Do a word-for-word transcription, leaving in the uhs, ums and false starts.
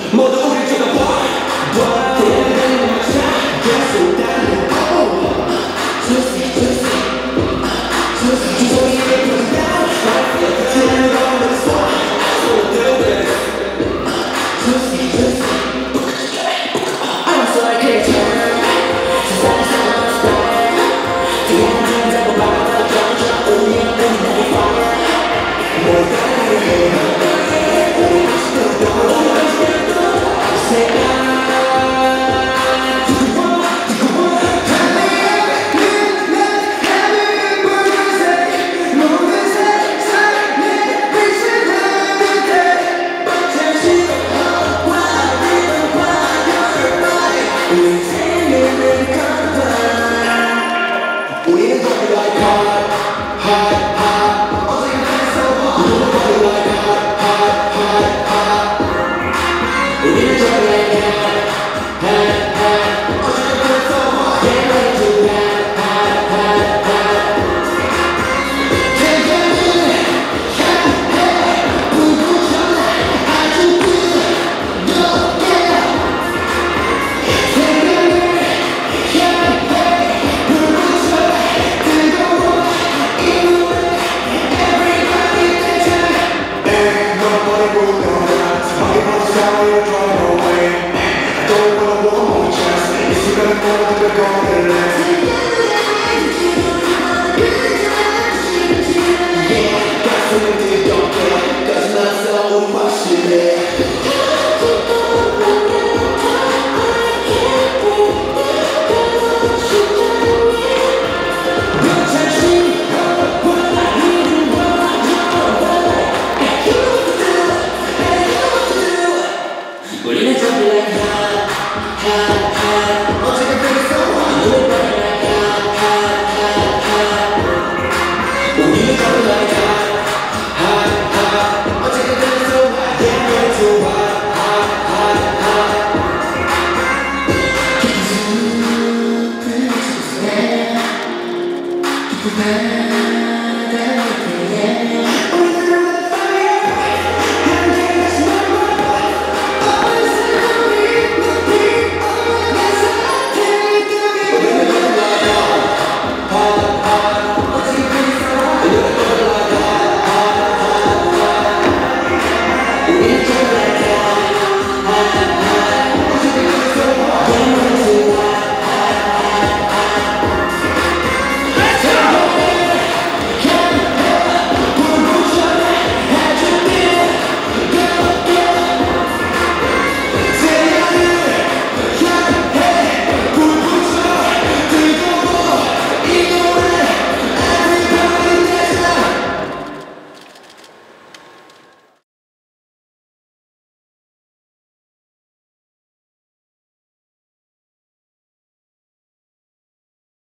모두 우리 쳐다봐 봐 대한민국 마차 계속 달려 Juicy juicy Juicy 주소리를 부른다 Turn on the spot So do this Juicy juicy I'm so like a turn 세상에 사랑하는 스타일 뒤에는 잡고 받아 점점 우리 안 되는 내 fire 뭘 따라야 해 우리 다시 또 우리는 거리 like hot, hot, hot 어제가 그랬어 우리는 거리 like hot, hot, hot, hot 우리는 거리 like hot, hot, hot 어제가 그랬어 Get ready to hot, hot, hot, hot Can't get it, hot, hot 불붙여라 아주 good, go, yeah Can't get it, hot, hot 불붙여라 우리는 좀비 like hot, hot, hot 어제가 그랬어 우리는 party like hot, hot, hot, hot 우리는 party like hot, hot, hot 어제가 그랬어 Get ready to hot, hot, hot, hot 깊은 숲을 지나 깊은 바다에